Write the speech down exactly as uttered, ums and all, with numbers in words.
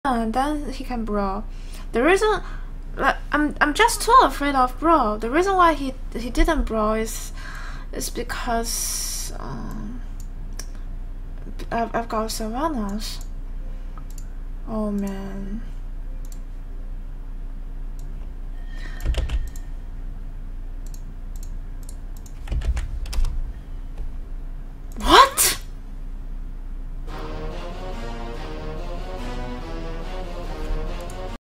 and then he can brawl. The reason, like, I'm I'm just too afraid of brawl. The reason why he he didn't brawl is is because um, I've I've got savannas. Oh man.